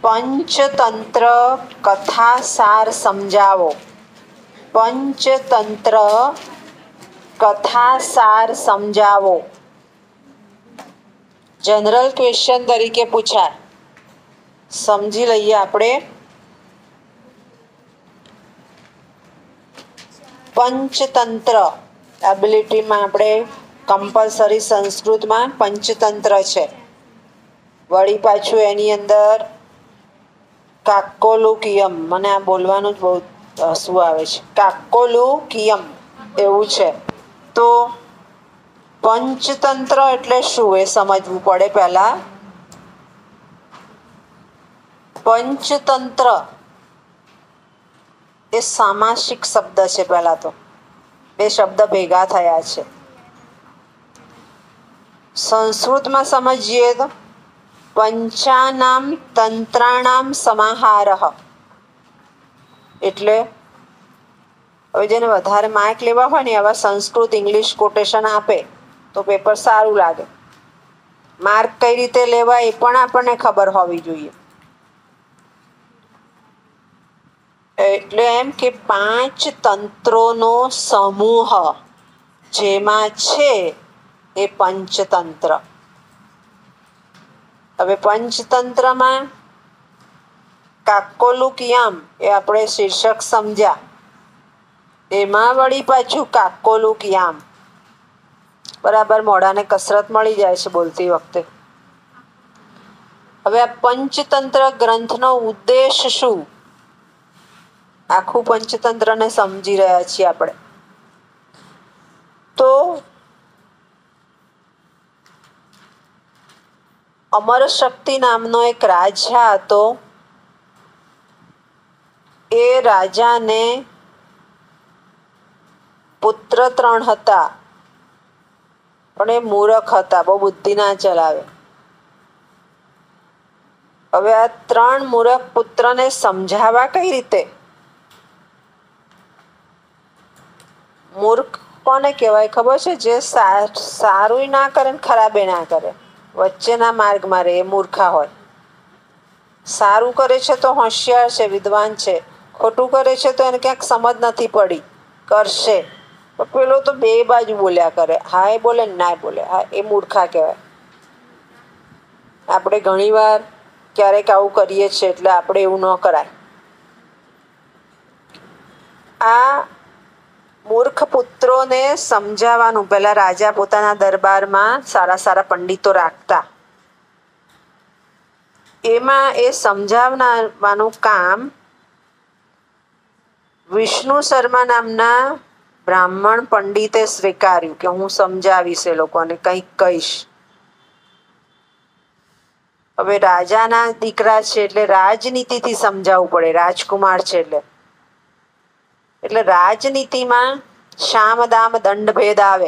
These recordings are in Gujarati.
પંચતંત્ર કથાસાર સમજાવો. પંચતંત્ર કથાસાર સમજાવો. જનરલ ક્વેશ્ચન તરીકે પૂછાય. સમજી લઈએ આપણે. પંચતંત્ર એબિલિટીમાં આપણે કમ્પલસરી સંસ્કૃતમાં પંચતંત્ર છે. વળી પાછું એની અંદર કાકોલુકિયમ, મને આ બોલવાનું જ બહુ શું આવે છે, કાકોલુકિયમ એવું છે. તો પંચતંત્ર એટલે શું એ સમજવું પડે પહેલા. પંચતંત્ર એ સામાસિક શબ્દ છે. પહેલા તો બે શબ્દ ભેગા થયા છે. સંસ્કૃતમાં સમજીએ તો પંચાનામ તંત્રાણામ સમાહારઃ. એટલે હવે જેને વધારે માર્ક લેવા હોય ને આવા સંસ્કૃત ઇંગ્લિશ કોટેશન આપે તો પેપર સારું લાગે. માર્ક કઈ રીતે લેવા એ પણ આપણને ખબર હોવી જોઈએ. એટલે એમ કે 5 તંત્રોનો સમૂહ જેમાં છે એ પંચતંત્ર. હવે પંચતંત્રમાં કાકોલુકિયામ એ આપણે શીર્ષક સમજ્યા. એમાં વળી પાછું કાકોલુકિયામ બરાબર મોઢાને કસરત મળી જાય છે બોલતી વખતે. હવે આ પંચતંત્ર ગ્રંથનો ઉદ્દેશ શું? આખું પંચતંત્રને સમજી રહ્યા છીએ આપણે. તો અમરશક્તિ નામનો એક રાજા હતો. એ રાજાને પુત્ર 3 હતા, પણ એ મૂરખ હતા, બહુ બુદ્ધિ ના ચલાવે. હવે આ 3 મૂરખ પુત્રને સમજાવવા કઈ રીતે? મૂર્ખ કોને કહેવાય ખબર છે? જે સારું ના કરે ને ખરાબે ના કરે, વચ્ચેના માર્ગમાં રહે, એ મૂર્ખા હોય. સારું કરે છે તો હોશિયાર છે, વિદ્વાન છે. ખોટું કરે છે તો એને ક્યાંક સમજ નથી પડી, કરશે. પેલો તો બે બાજુ બોલ્યા કરે, હા એ બોલે ના બોલે, હા એ મૂર્ખા કહેવાય. આપણે ઘણીવાર ક્યારેક આવું કરીએ છીએ, એટલે આપણે એવું ન કરાય. આ મૂર્ખ પુત્રોને સમજાવવાનું પહેલા રાજા પોતાના દરબારમાં સારા સારા પંડિતો રાખતા. એમાં એ સમજાવવાનું કામ વિષ્ણુ શર્મા નામના બ્રાહ્મણ પંડિતે સ્વીકાર્યું કે હું સમજાવીશ એ લોકોને, કંઈક કહીશ. હવે રાજાના દીકરા છે એટલે રાજનીતિથી સમજાવવું પડે. રાજકુમાર છે એટલે રાજનીતિમાં શામ દામ દંડ ભેદ આવે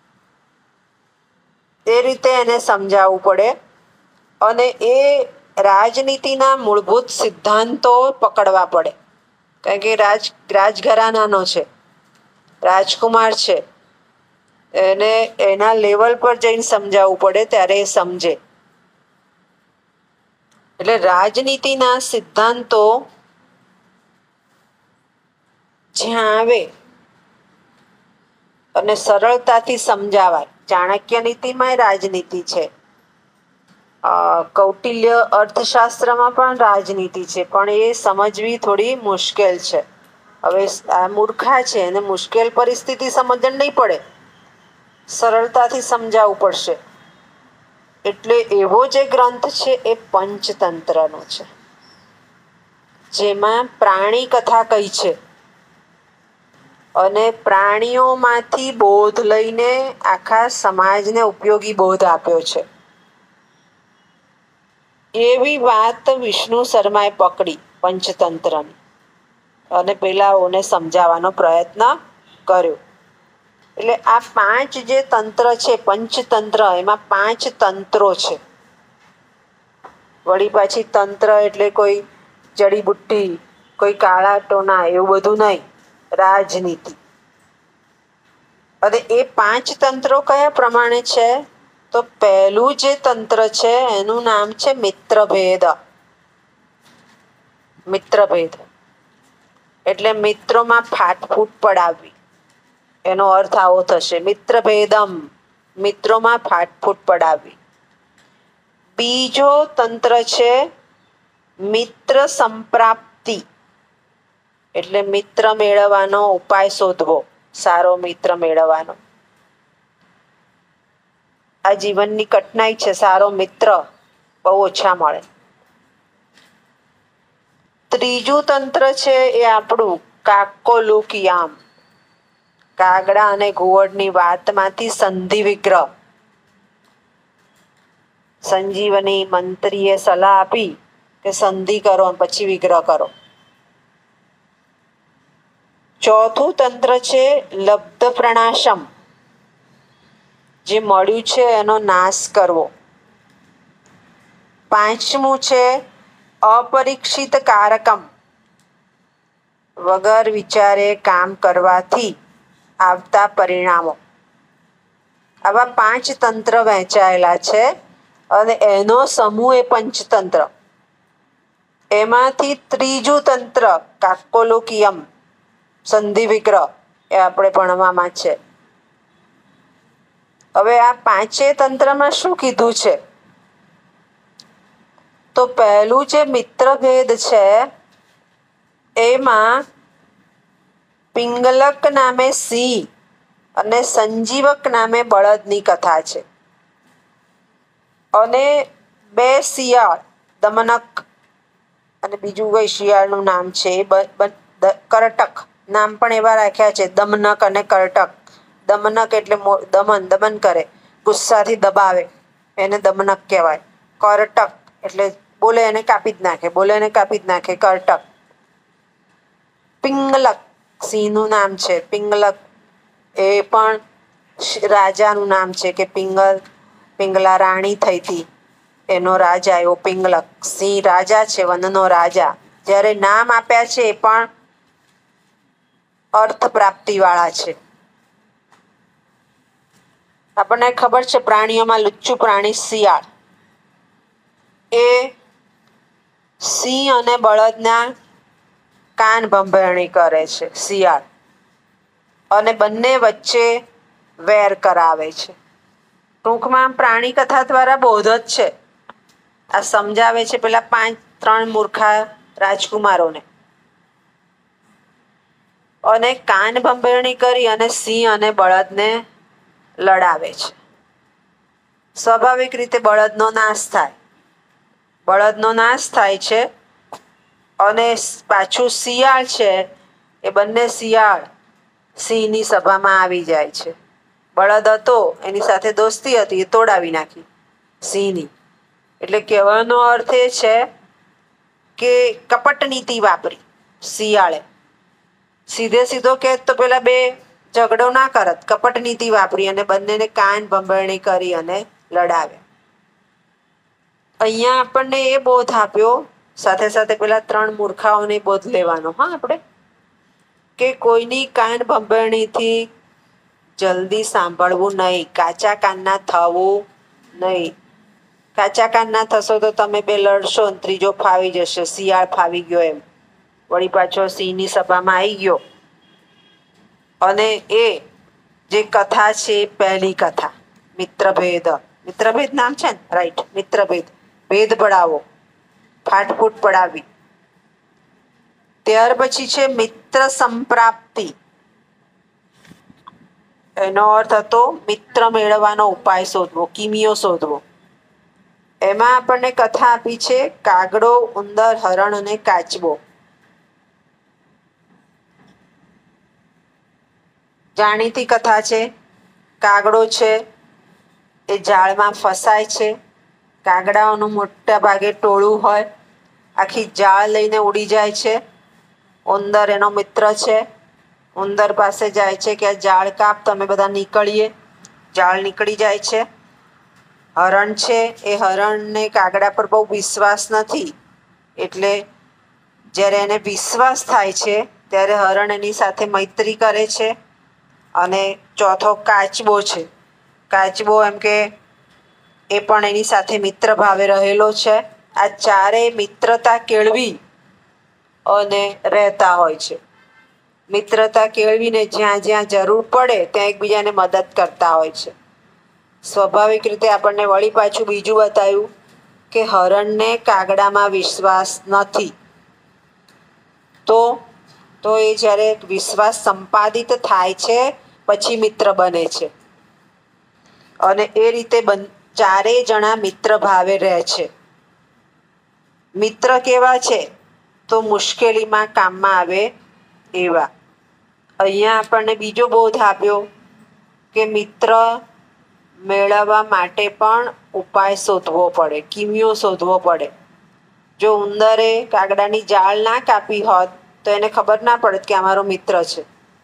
તે રીતે એને સમજાવવું પડે. અને એ રાજનીતિના મૂળભૂત સિદ્ધાંતો પકડવા પડે. કારણ કે રાજઘરાનાનો છે, રાજકુમાર છે, એને એના લેવલ પર જઈને સમજાવવું પડે, ત્યારે એ સમજે. એટલે રાજનીતિના સિદ્ધાંતો જ્યાં આવે અને સરળતાથી સમજાવાય. ચાણક્ય નીતિમાં રાજનીતિ છે, કૌટિલ્ય અર્થશાસ્ત્રમાં પણ રાજનીતિ છે, પણ એ સમજવી થોડી મુશ્કેલ છે. હવે આ મૂર્ખા છે એને મુશ્કેલ પરિસ્થિતિ સમજણ નહીં પડે, સરળતાથી સમજાવવું પડશે. એટલે એવો જે ગ્રંથ છે એ પંચતંત્રનો છે, જેમાં પ્રાણી કથા કઈ છે અને પ્રાણીઓમાંથી બોધ લઈને આખા સમાજને ઉપયોગી બોધ આપ્યો છે. એવી વાત વિષ્ણુ શર્માએ પકડી પંચતંત્રની અને પેલાઓને સમજાવવાનો પ્રયત્ન કર્યો. એટલે આ 5 જે તંત્ર છે પંચતંત્ર, એમાં 5 તંત્રો છે. વળી પાછી તંત્ર એટલે કોઈ જડીબુટ્ટી, કોઈ કાળા ટોના એવું બધું નહીં, રાજનીતિ. અને એ 5 તંત્રો કયા પ્રમાણે છે? તો પહેલું જે તંત્ર છે એનું નામ છે મિત્રભેદ. મિત્રભેદ એટલે મિત્રોમાં ફાટફૂટ પડાવવી, એનો અર્થ આવો થશે. મિત્રભેદમ, મિત્રોમાં ફાટફૂટ પડાવવી. બીજો તંત્ર છે મિત્ર સંપ્રાપ્તિ, એટલે મિત્ર મેળવવાનો ઉપાય શોધવો, સારો મિત્ર મેળવવાનો. આ જીવનની કઠણાઈ છે, સારો મિત્ર બહુ ઓછા મળે. ત્રીજું તંત્ર છે એ આપણું કાકોલુકયામ, કાગડા અને ઘુવડની વાતમાંથી સંધિ વિગ્રહ. સંજીવની મંત્રીએ સલાહ આપી કે સંધિ કરો પછી વિગ્રહ કરો. ચોથું તંત્ર છે લબ્ધ પ્રણાશમ, જે મળ્યું છે એનો નાશ કરવો. પાંચમું છે અપરીક્ષિત કારકમ, વગર વિચારે કામ કરવાથી આવતા પરિણામો. આવા 5 તંત્ર વહેંચાયેલા છે અને એનો સમૂહ એ પંચતંત્ર. એમાંથી ત્રીજું તંત્ર કાકોલોકિયમ, સંધિ વિગ્રહ, એ આપણે ભણવામાં છે. હવે આ 5 તંત્રમાં શું કીધું છે? તો પહેલું જે મિત્રભેદ છે એમાં પિંગલક નામે સિંહ અને સંજીવક નામે બળદની કથા છે. અને 2 શિયાળ, દમનક અને બીજું કઈ શિયાળનું નામ છે કરટક, નામ પણ એવા રાખ્યા છે, દમનક અને કરટક. દમનક એટલે દમન કરે, ગુસ્સાથી દબાવે, એને દમનક કહેવાય. કરટક એટલે બોલે એને કાપી જ નાખે, બોલે એને કાપી જ નાખે, કરટક. પિંગલક સિંહનું નામ છે, પિંગલક એ પણ રાજાનું નામ છે કે પિંગલા રાણી થઈ હતી, એનો રાજા એવો પિંગલક. સિંહ રાજા છે, વનનો રાજા. જ્યારે નામ આપ્યા છે એ પણ અર્થ પ્રાપ્તિ વાળા છે. આપણને ખબર છે પ્રાણીઓમાં લુચ્ચું પ્રાણી શિયાળ, એ સિંહ અને બળદના કાન ભંભેરણી કરે છે શિયાળ, અને બંને વચ્ચે વેર કરાવે છે. ટૂંકમાં પ્રાણી કથા દ્વારા બોધ જ છે. આ સમજાવે છે પેલા 3 મૂર્ખા રાજકુમારોને. અને કાન ભંભેરણી કરી અને સિંહ અને બળદને લડાવે છે. સ્વાભાવિક રીતે બળદનો નાશ થાય, બળદનો નાશ થાય છે. અને પાછું શિયાળ છે એ બંને શિયાળ સિંહની સભામાં આવી જાય છે. બળદ હતો એની સાથે દોસ્તી હતી, એ તોડાવી નાખી સિંહની. એટલે કહેવાનો અર્થ એ છે કે કપટ નીતિ વાપરી શિયાળે. સીધે સીધો કે તો પેલા 2 ઝઘડો ના કરત, કપટ નીતિ વાપરી અને બંનેને કાન ભંભેરણી કરી અને લડાવે. અહીંયા આપણને એ બોધ આપ્યો, સાથે સાથે પેલા 3 મૂર્ખાઓને બોધ લેવાનો આપણે, કે કોઈની કાન ભંભેરણીથી જલ્દી સાંભળવું નહીં, કાચા કાનના થવું નહીં. કાચા કાનના થશો તો તમે 2 લડશો ને ત્રીજો ફાવી જશે, શિયાળ ફાવી ગયો એમ. વળી પાછો સિંહની સભામાં આવી ગયો. અને એ જે કથા છે પહેલી કથા મિત્રભેદ. મિત્રભેદ નામ છે ને, રાઈટ, મિત્રભેદ. ભેદ પડાવો, ફાટફૂટ પડાવી. ત્યાર પછી છે મિત્ર સંપ્રાપ્તિ. એનો અર્થ હતો મિત્ર મેળવવાનો ઉપાય શોધવો, કિમિયો શોધવો. એમાં આપણને કથા આપી છે કાગડો, ઉંદર, હરણ અને કાચબો. જાણીતી કથા છે. કાગડો છે એ જાળમાં ફસાય છે. કાગડાઓનું મોટા ભાગે ટોળું હોય, આખી જાળ લઈને ઉડી જાય છે. ઉંદર એનો મિત્ર છે, ઉંદર પાસે જાય છે કે આ જાળ કાપ તો અમે બધા નીકળીએ. જાળ નીકળી જાય છે. હરણ છે એ હરણને કાગડા પર બહુ વિશ્વાસ નથી, એટલે જ્યારે એને વિશ્વાસ થાય છે ત્યારે હરણ એની સાથે મૈત્રી કરે છે. અને ચોથો કાચબો છે. કાચબો એમ કે એ પણ એની સાથે મિત્ર ભાવે રહેલો છે. આ 4 મિત્રતા કેળવી અને રહેતા હોય છે. મિત્રતા કેળવીને જ્યાં જ્યાં જરૂર પડે ત્યાં એકબીજાને મદદ કરતા હોય છે. સ્વાભાવિક રીતે આપણને વળી પાછું બીજું બતાવ્યું કે હરણને કાગડામાં વિશ્વાસ નથી. તો એ જ્યારે વિશ્વાસ સંપાદિત થાય છે પછી મિત્ર બને છે. અને એ રીતે ચારેય જણા મિત્ર ભાવે રહે છે. મિત્ર કેવા છે? તો મુશ્કેલીમાં કામમાં આવે એવા. અહીંયા આપણને બીજો બોધ આપ્યો કે મિત્ર મેળવવા માટે પણ ઉપાય શોધવો પડે, કિમિયો શોધવો પડે. જો ઉંદરે કાગડાની જાળ ના કાપી હોત તો એને ખબર ના પડત કે અમારો મિત્ર છે.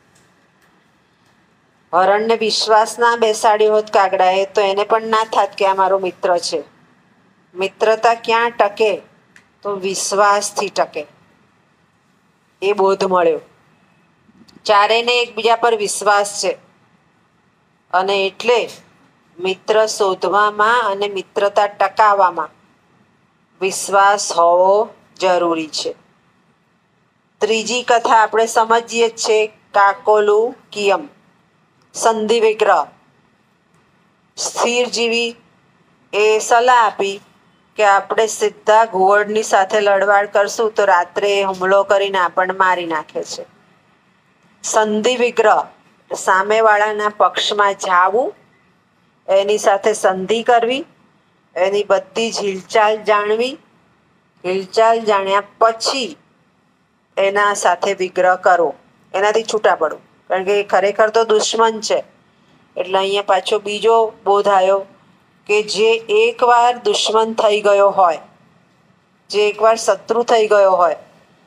હરણને વિશ્વાસ ના બેસાડ્યો હોત કાગડાએ તો એને પણ ના થાત કે આ મારો મિત્ર છે. મિત્રતા ક્યાં ટકે? તો વિશ્વાસથી ટકે. એ બોધ મળ્યો. ચારેયને એકબીજા પર વિશ્વાસ છે અને એટલે મિત્ર શોધવામાં અને મિત્રતા ટકાવવામાં વિશ્વાસ હોવો જરૂરી છે. ત્રીજી કથા આપણે સમજીએ છીએ, કાકોલું કિયમ, સંધિ વિગ્રહ. સ્થિરજીવી એ સલાહ આપી કે આપણે સીધા ઘુવડની સાથે લડવાડ કરશું તો રાત્રે હુમલો કરીને આપણને મારી નાખે છે. સંધિ વિગ્રહ, સામેવાળાના પક્ષમાં જાવું, એની સાથે સંધિ કરવી, એની બધી જ હિલચાલ જાણવી, હિલચાલ જાણ્યા પછી એના સાથે વિગ્રહ કરવો, એનાથી છૂટા પડવું. કારણ કે એ ખરેખર તો દુશ્મન છે. એટલે અહીંયા પાછો બીજો બોધ આવ્યો કે જે એકવાર દુશ્મન થઈ ગયો હોય, જે એકવાર શત્રુ થઈ ગયો હોય,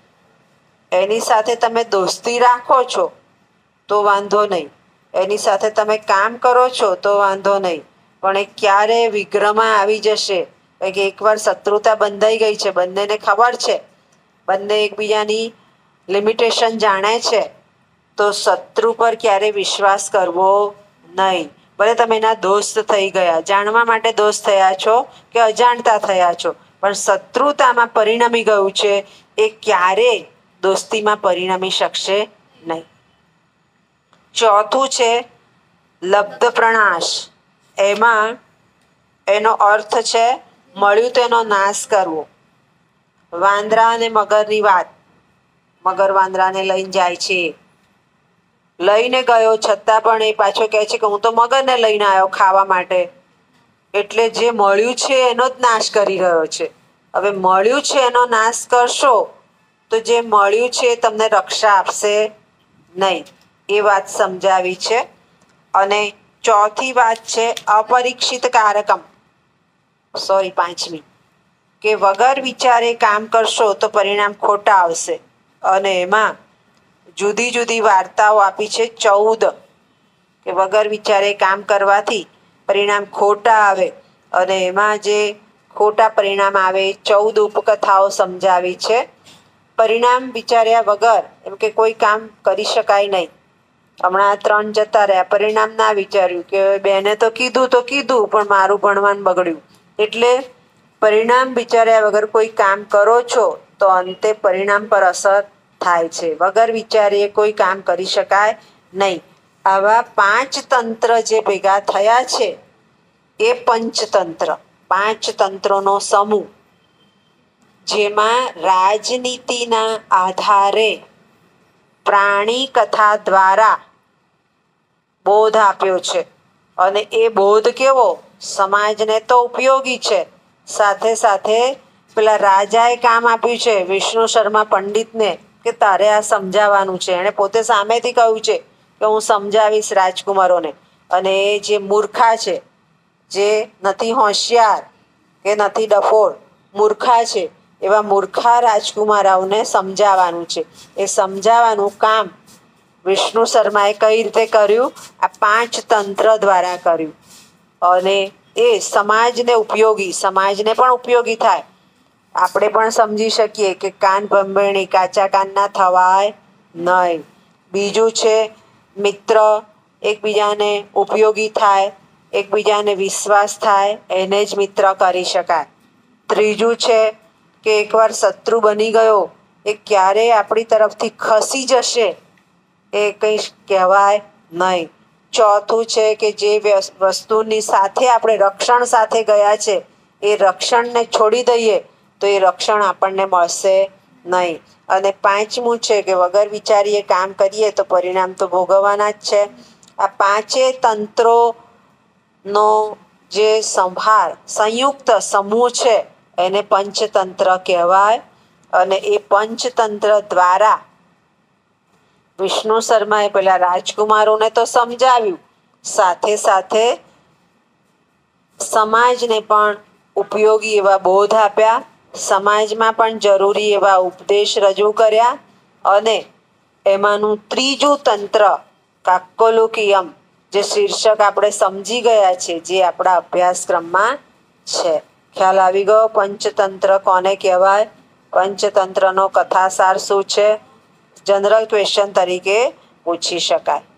એની સાથે તમે દોસ્તી રાખો છો તો વાંધો નહીં, એની સાથે તમે કામ કરો છો તો વાંધો નહીં, પણ એ ક્યારે વિગ્રહમાં આવી જશે કે એકવાર શત્રુતા બંધાઈ ગઈ છે, બંનેને ખબર છે, બંને એકબીજાની લિમિટેશન જાણે છે, તો શત્રુ પર ક્યારે વિશ્વાસ કરવો નહીં. ભલે તમે એના દોસ્ત થઈ ગયા, જાણવા માટે દોસ્ત થયા છો કે અજાણતા થયા છો, પણ શત્રુતામાં પરિણમી ગયું છે, એ ક્યારેય દોસ્તીમાં પરિણમી શકશે નહીં. ચોથું છે લબ્ધ પ્રણાશ. એમાં એનો અર્થ છે મળ્યું તેનો નાશ કરવો. વાંદરા અને મગરની વાત. મગર વાંદરાને લઈને જાય છે, લઈને ગયો છતાં પણ એ પાછો કહે છે કે હું તો મગરને લઈને આવ્યો ખાવા માટે. એટલે જે મળ્યું છે એનો જ નાશ કરી રહ્યો છે. હવે મળ્યું છે એનો નાશ કરશો તો જે મળ્યું છે એ તમને રક્ષા આપશે નહીં. એ વાત સમજાવી છે. અને ચોથી વાત છે અપરીક્ષિત કારકમ, પાંચમી, કે વગર વિચારે કામ કરશો તો પરિણામ ખોટા આવશે. અને એમાં જુદી જુદી વાર્તાઓ આપી છે 14, કે વગર વિચારે કામ કરવાથી પરિણામ ખોટા આવે. અને એમાં જે ખોટા પરિણામ આવે 14 ઉપકથાઓ સમજાવી છે. પરિણામ વિચાર્યા વગર એમ કે કોઈ કામ કરી શકાય નહીં. હમણાં 3 જતા રહ્યા, પરિણામ ના વિચાર્યું કે બેને તો કીધું પણ મારું ભણવાનું બગડ્યું. એટલે પરિણામ વિચાર્યા વગર કોઈ કામ કરો છો તો અંતે પરિણામ પર અસર થાય છે. વગર વિચારીએ કોઈ કામ કરી શકાય નહીં. આવા 5 તંત્ર જે ભેગા થયા છે એ પંચતંત્ર, 5 તંત્રોનો સમૂહ, જેમાં રાજનીતિના આધારે પ્રાણી કથા દ્વારા બોધ આપ્યો છે. અને એ બોધ કેવો? સમાજને તો ઉપયોગી છે, સાથે સાથે પેલા રાજાએ કામ આપ્યું છે વિષ્ણુ શર્મા પંડિતને કે તારે આ સમજાવવાનું છે. એણે પોતે સામેથી કહ્યું છે કે હું સમજાવીશ રાજકુમારોને. અને એ જે મૂર્ખા છે, જે નથી હોશિયાર કે નથી ડફોળ, મૂર્ખા છે, એવા મૂર્ખા રાજકુમારોને સમજાવવાનું છે. એ સમજાવવાનું કામ વિષ્ણુ શર્માએ કઈ રીતે કર્યું? આ 5 તંત્ર દ્વારા કર્યું. અને એ સમાજને ઉપયોગી, સમાજને પણ ઉપયોગી થાય. આપણે પણ સમજી શકીએ કે કાન ભંભેણી કાચા કાન ના થવાય નહીં. બીજું છે મિત્ર એકબીજાને ઉપયોગી થાય, એકબીજાને વિશ્વાસ થાય, એને જ મિત્ર કરી શકાય. ત્રીજું છે કે એકવાર શત્રુ બની ગયો એ ક્યારેય આપણી તરફથી ખસી જશે એ કંઈ કહેવાય નહીં. ચોથું છે કે જે વસ્તુની સાથે આપણે રક્ષણ સાથે ગયા છે એ રક્ષણને છોડી દઈએ તો એ રક્ષણ આપણને મળશે નહીં. અને પાંચમું છે કે વગર વિચારીએ કામ કરીએ તો પરિણામ તો ભોગવવાના જ છે. આ પાંચે તંત્રોનો જે સંભાર સંયુક્ત સમૂહ છે એને પંચતંત્ર કહેવાય. અને એ પંચતંત્ર દ્વારા વિષ્ણુ શર્માએ પેલા રાજકુમારોને તો સમજાવ્યું, સાથે સાથે સમાજને પણ ઉપયોગી એવા બોધ આપ્યા, સમાજમાં પણ જરૂરી એવા ઉપદેશ રજૂ કર્યા. અને એમાંનું ત્રીજું તંત્ર કાક્કોલુકીયમ, જે શીર્ષક આપણે સમજી ગયા છે, જે આપણા અભ્યાસક્રમમાં છે. ખ્યાલ આવી ગયો પંચતંત્ર કોને કહેવાય? પંચતંત્રનો કથાસાર શું છે? જનરલ ક્વેશ્ચન તરીકે પૂછી શકાય.